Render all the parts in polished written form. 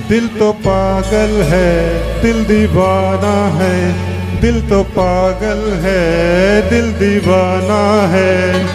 दिल तो पागल है, दिल दीवाना है। दिल तो पागल है, दिल दीवाना है।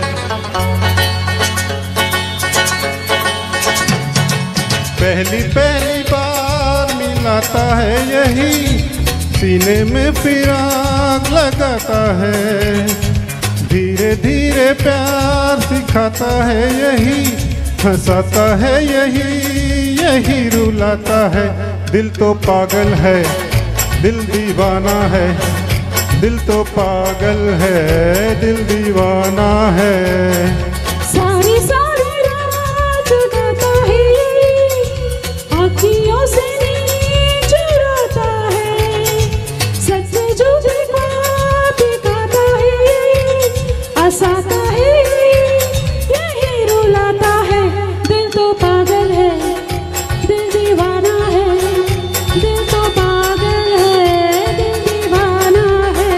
पहली पहली बार मिलाता है यही, सीने में फिर आग लगाता है। धीरे धीरे प्यार सिखाता है यही, हंसाता है यही, यही रुलाता है। दिल तो पागल है, दिल दीवाना है। दिल तो पागल है, दिल दीवाना है। सारी सारी रात जगाता है, आँखियों से नींद चुराता है। सच झूठे ख्वाब दिखाता है, हंसाता है यही रुलाता है। दिल तो पागल है, दिल दीवाना है। दिल तो पागल है, दिल दीवाना है।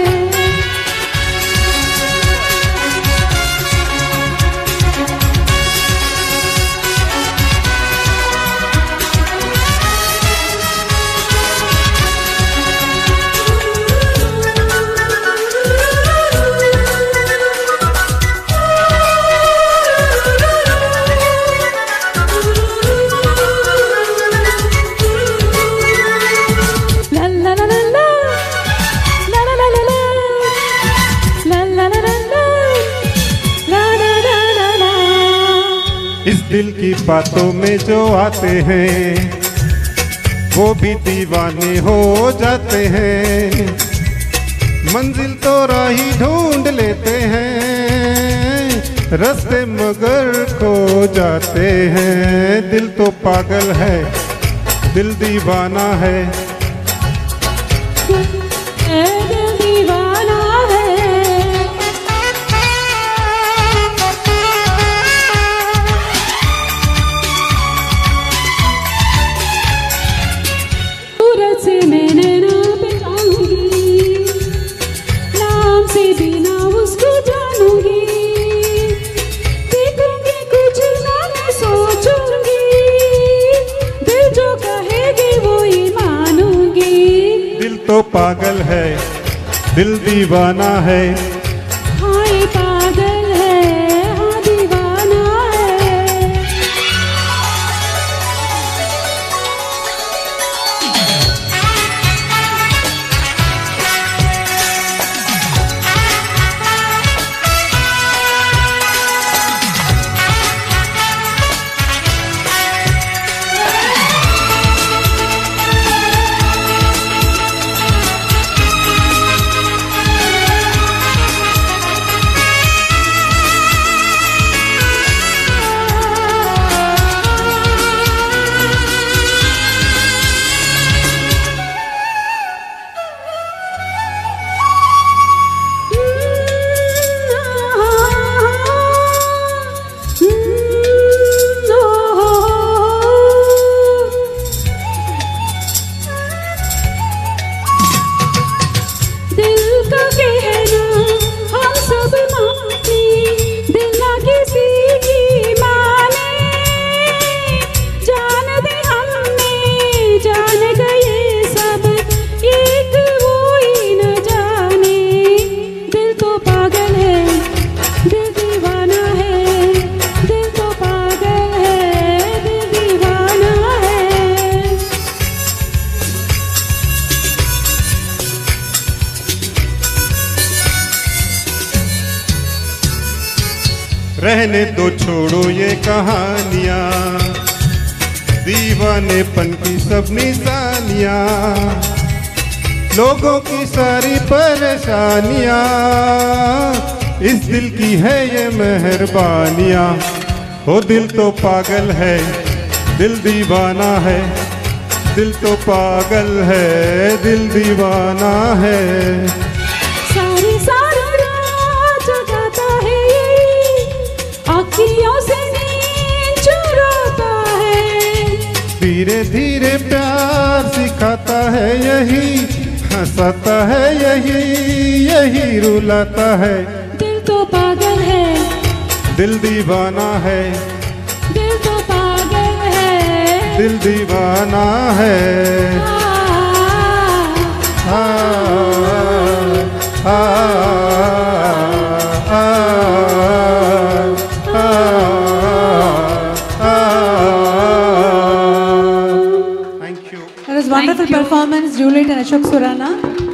इस दिल की बातों में जो आते हैं वो भी दीवाने हो जाते हैं। मंजिल तो राही ढूंढ लेते हैं, रास्ते मगर खो जाते हैं। दिल तो पागल है, दिल दीवाना है। दिल दीवाना है। सूरत से मैंने नाम पहचानूंगी, नाम से बिना उसको जानूंगी। देखूंगी कुछ ना मैं सोचूंगी, दिल जो कहेगी वो ही मानूंगी। दिल तो पागल है, दिल दीवाना है। हाँ ये पागल है, हाँ दीवाना है। रहने दो छोड़ो ये कहानियाँ, दीवानेपन की सब निशानियाँ, लोगों की सारी परेशानियाँ। इस दिल की है ये मेहरबानियाँ। हो दिल तो पागल है, दिल दीवाना है। दिल तो पागल है, दिल दीवाना है। सारी सारी रात जगाता है यही, आँखियों से नींद चुराता है। धीरे धीरे प्यार सिखाता है यही, हंसाता है यही, यही रुलाता है। दिल तो पागल है, दिल दीवाना है। दिल तो पागल है, दिल दीवाना है। आ, आ, आ, Thank you. That was wonderful performance, Juliet and Ashok Surana.